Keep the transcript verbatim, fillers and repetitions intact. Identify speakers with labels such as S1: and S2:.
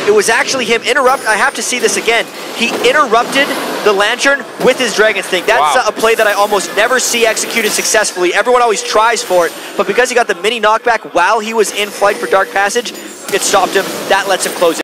S1: it was actually him interrupt. I have to see this again. He interrupted the Lantern with his Dragon Sting. That's wow. a play that I almost never see executed successfully. Everyone always tries for it, but because he got the mini knockback while he was in flight for Dark Passage, it stopped him. That lets him close it.